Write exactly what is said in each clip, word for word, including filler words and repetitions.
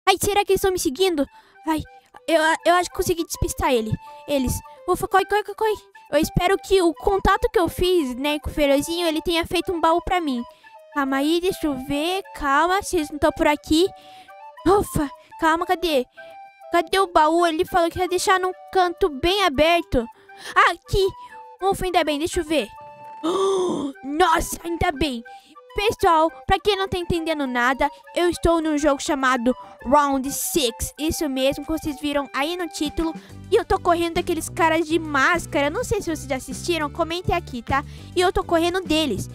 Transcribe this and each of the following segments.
Ai, será que eles estão me seguindo? Ai, eu, eu acho que consegui despistar ele. Eles. Ufa, corre, corre, corre, corre. Eu espero que o contato que eu fiz, né, com o Ferozinho, ele tenha feito um baú pra mim. Calma aí, deixa eu ver. Calma, vocês não estão por aqui. Ufa, calma, cadê? Cadê o baú? Ele falou que ia deixar num canto bem aberto. Ah, aqui. Ufa, ainda bem, deixa eu ver. Nossa, ainda bem. Pessoal, pra quem não tá entendendo nada, eu estou num jogo chamado Round seis. Isso mesmo, que vocês viram aí no título. E eu tô correndo daqueles caras de máscara. Não sei se vocês já assistiram, comentem aqui, tá? E eu tô correndo deles.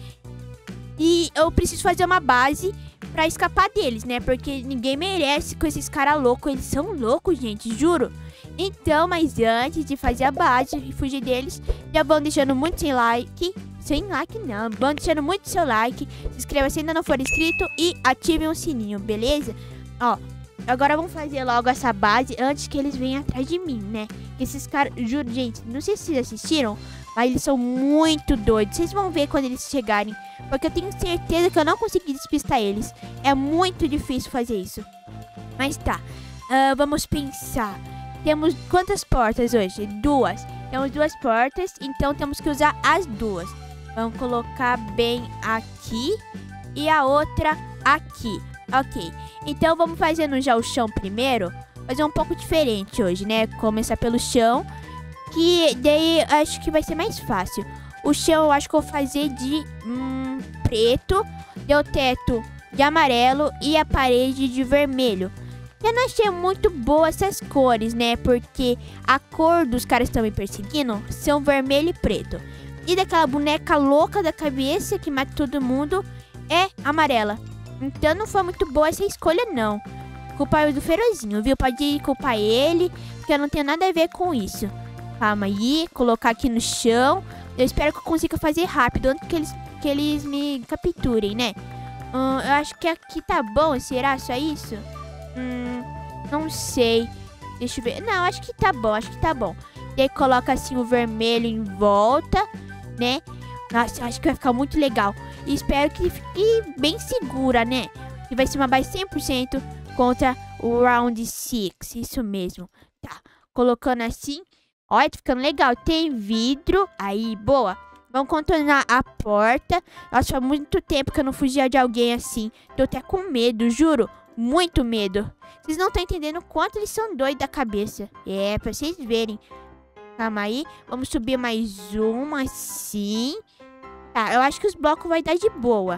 E eu preciso fazer uma base pra escapar deles, né? Porque ninguém merece com esses caras loucos. Eles são loucos, gente, juro. Então, mas antes de fazer a base e fugir deles, já vão deixando muito sem like. Sem like não, vão deixando muito seu like. Se inscreva se ainda não for inscrito e ative o sininho, beleza? Ó, agora vamos fazer logo essa base antes que eles venham atrás de mim, né? Esses caras, juro, gente, não sei se vocês assistiram, mas eles são muito doidos. Vocês vão ver quando eles chegarem, porque eu tenho certeza que eu não consegui despistar eles. É muito difícil fazer isso. Mas tá, uh, vamos pensar. Temos quantas portas hoje? Duas. Temos duas portas, então temos que usar as duas. Vamos colocar bem aqui e a outra aqui. Ok, então vamos fazendo já o chão primeiro. Fazer um pouco diferente hoje, né? Começar pelo chão, que daí acho que vai ser mais fácil. O chão eu acho que eu vou fazer de hum, preto, e o teto de amarelo e a parede de vermelho. Eu não achei muito boa essas cores, né? Porque a cor dos caras que estão me perseguindo são vermelho e preto. E daquela boneca louca da cabeça que mata todo mundo é amarela. Então não foi muito boa essa escolha, não. Culpa é do Ferozinho, viu? Pode culpar ele, porque eu não tenho nada a ver com isso. Calma aí, colocar aqui no chão. Eu espero que eu consiga fazer rápido antes que eles, que eles me capturem, né? Hum, eu acho que aqui tá bom, será só isso? Hum, não sei. Deixa eu ver. Não, acho que tá bom, acho que tá bom. E aí coloca assim o vermelho em volta, né? Nossa, acho que vai ficar muito legal. E espero que fique bem segura, né? Que vai ser uma base cem por cento contra o Round seis. Isso mesmo. Tá, colocando assim. Olha, tá ficando legal. Tem vidro. Aí, boa. Vamos contornar a porta. Nossa, faz muito tempo que eu não fugia de alguém assim. Tô até com medo, juro. Muito medo. Vocês não estão entendendo o quanto eles são doidos da cabeça. É, pra vocês verem. Calma aí. Vamos subir mais uma, assim. Tá, eu acho que os blocos vai dar de boa.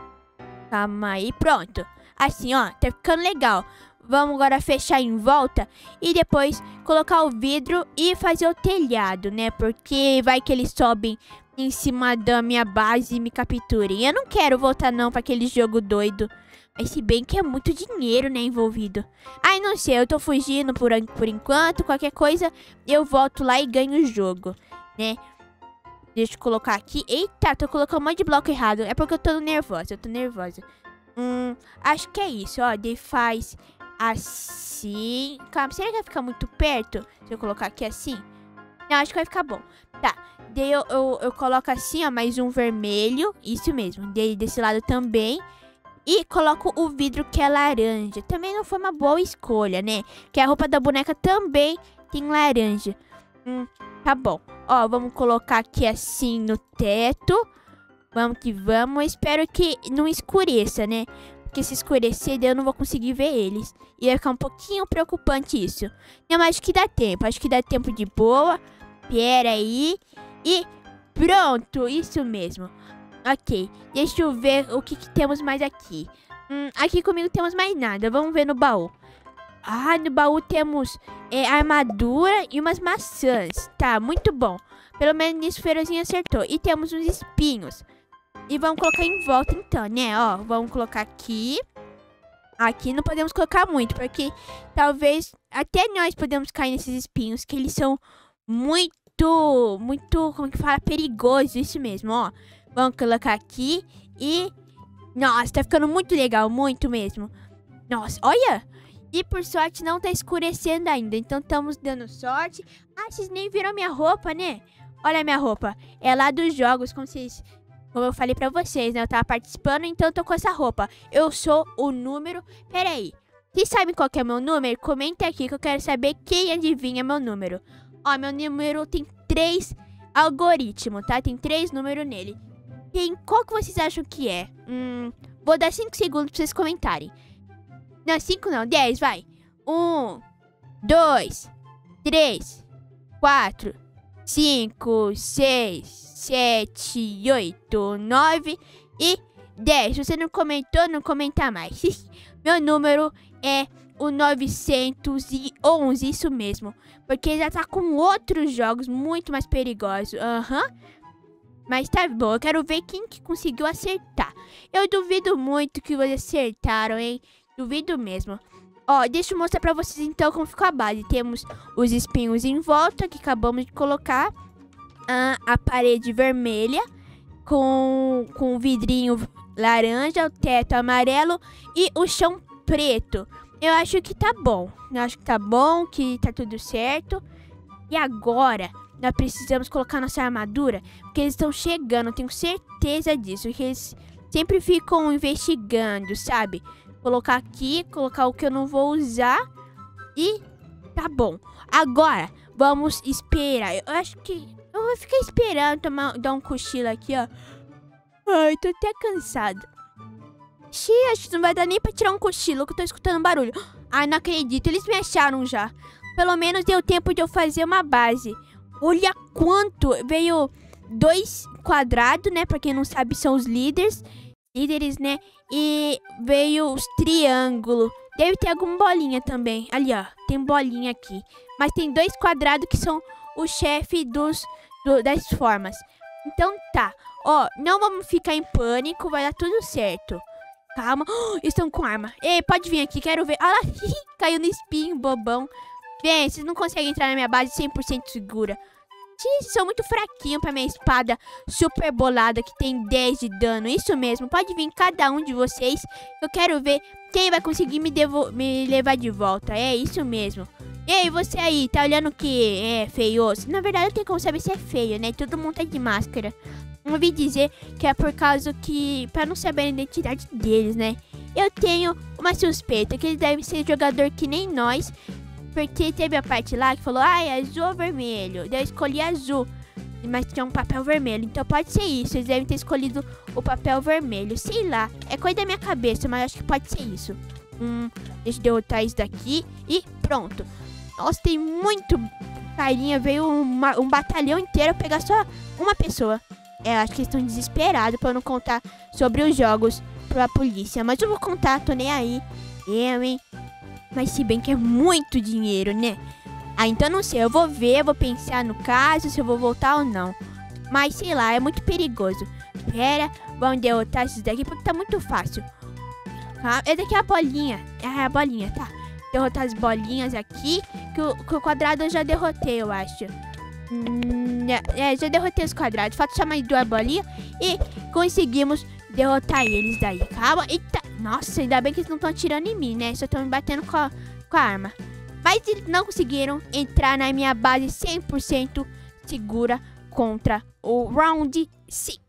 Calma aí, pronto. Assim, ó, tá ficando legal. Vamos agora fechar em volta e depois colocar o vidro e fazer o telhado, né? Porque vai que eles sobem em cima da minha base e me capturem. Eu não quero voltar não pra aquele jogo doido. Mas se bem que é muito dinheiro, né, envolvido. Ai, não sei, eu tô fugindo por, por enquanto. Qualquer coisa, eu volto lá e ganho o jogo, né? Deixa eu colocar aqui. Eita, tô colocando um monte de bloco errado. É porque eu tô nervosa, eu tô nervosa. Hum, acho que é isso, ó. Daí faz assim. Calma, será que vai ficar muito perto? Se eu colocar aqui assim? Não, acho que vai ficar bom. Tá, daí eu, eu, eu coloco assim, ó, mais um vermelho. Isso mesmo, daí desse lado também. E coloco o vidro que é laranja. Também não foi uma boa escolha, né? Que a roupa da boneca também tem laranja. Hum, tá bom. Ó, vamos colocar aqui assim no teto. Vamos que vamos. Eu espero que não escureça, né? Porque se escurecer, daí eu não vou conseguir ver eles. E vai ficar um pouquinho preocupante isso. Não, mas acho que dá tempo. Acho que dá tempo de boa. Pera aí. E pronto. Isso mesmo. Ok, deixa eu ver o que, que temos mais aqui. Hum, aqui comigo temos mais nada. Vamos ver no baú. Ah, no baú temos é, armadura e umas maçãs. Tá, muito bom. Pelo menos nisso o Ferozinho acertou. E temos uns espinhos. E vamos colocar em volta então, né? Ó, vamos colocar aqui. Aqui não podemos colocar muito, porque talvez até nós podemos cair nesses espinhos, que eles são muito, muito, como que fala? Perigosos, isso mesmo, ó. Vamos colocar aqui e... Nossa, tá ficando muito legal, muito mesmo. Nossa, olha! E por sorte não tá escurecendo ainda, então estamos dando sorte. Ah, vocês nem viram minha roupa, né? Olha a minha roupa. É lá dos jogos, como vocês... Como eu falei pra vocês, né? Eu tava participando, então eu tô com essa roupa. Eu sou o número... Pera aí. Vocês sabem qual que é meu número? Comenta aqui que eu quero saber quem adivinha meu número. Ó, meu número tem três algoritmos, tá? Tem três números nele. Quem, qual que vocês acham que é? Hum, vou dar cinco segundos pra vocês comentarem. Não, cinco não, dez, vai. um, dois, três, quatro, cinco, seis, sete, oito, nove e dez. Se você não comentou, não comenta mais. Meu número é o novecentos e onze, isso mesmo. Porque já tá com outros jogos muito mais perigosos. Aham. Uhum. Mas tá bom, eu quero ver quem que conseguiu acertar. Eu duvido muito que vocês acertaram, hein? Duvido mesmo. Ó, deixa eu mostrar pra vocês então como ficou a base. Temos os espinhos em volta que acabamos de colocar. Ah, a parede vermelha com, com o vidrinho laranja, o teto amarelo e o chão preto. Eu acho que tá bom. Eu acho que tá bom, que tá tudo certo. E agora, nós precisamos colocar nossa armadura, porque eles estão chegando, eu tenho certeza disso. Que eles sempre ficam investigando, sabe? Colocar aqui, colocar o que eu não vou usar e tá bom. Agora, vamos esperar. Eu acho que eu vou ficar esperando, tomar, dar um cochilo aqui, ó. Ai, tô até cansada. Xiii, acho que não vai dar nem pra tirar um cochilo, que eu tô escutando barulho. Ai, não acredito, eles me acharam já. Pelo menos deu tempo de eu fazer uma base. Olha quanto! Veio dois quadrados, né? Pra quem não sabe, são os líderes. Líderes, né? E veio os triângulos. Deve ter alguma bolinha também. Ali, ó. Tem bolinha aqui. Mas tem dois quadrados que são o chefe dos, do, das formas. Então tá. Ó, não vamos ficar em pânico. Vai dar tudo certo. Calma. Oh, estão com arma. Ei, pode vir aqui. Quero ver. Olha lá. Caiu no espinho, bobão. Vem, vocês não conseguem entrar na minha base cem por cento segura. Vocês são muito fraquinhos pra minha espada super bolada que tem dez de dano. Isso mesmo, pode vir cada um de vocês. Eu quero ver quem vai conseguir me, devo me levar de volta. É isso mesmo. Ei, você aí, tá olhando que é feioso? Na verdade, não tem como saber se é feio, né? Todo mundo tá de máscara. Eu ouvi dizer que é por causa que... pra não saber a identidade deles, né? Eu tenho uma suspeita que eles devem ser jogador que nem nós... Porque teve a parte lá que falou, ah, é azul ou vermelho. Daí eu escolhi azul, mas tinha um papel vermelho. Então pode ser isso, eles devem ter escolhido o papel vermelho. Sei lá, é coisa da minha cabeça, mas acho que pode ser isso. Hum, deixa eu derrotar isso daqui e pronto. Nossa, tem muito carinha, veio uma, um batalhão inteiro pegar só uma pessoa. É, acho que eles estão desesperados pra eu não contar sobre os jogos pra polícia. Mas eu vou contar, tô nem aí. Eu, hein. Mas se bem que é muito dinheiro, né? Ah, então não sei. Eu vou ver, vou pensar no caso, se eu vou voltar ou não. Mas sei lá, é muito perigoso. Pera, vamos derrotar esses daqui porque tá muito fácil. Ah, essa daqui é a bolinha. É a bolinha, tá. Derrotar as bolinhas aqui. Que o, que o quadrado eu já derrotei, eu acho. Hum, é, já derrotei os quadrados. Falta só mais duas bolinhas. E conseguimos derrotar eles daí. Calma. Eita. Nossa, ainda bem que eles não estão atirando em mim, né? Só estão me batendo com a, com a arma. Mas eles não conseguiram entrar na minha base cem por cento segura contra o Round seis.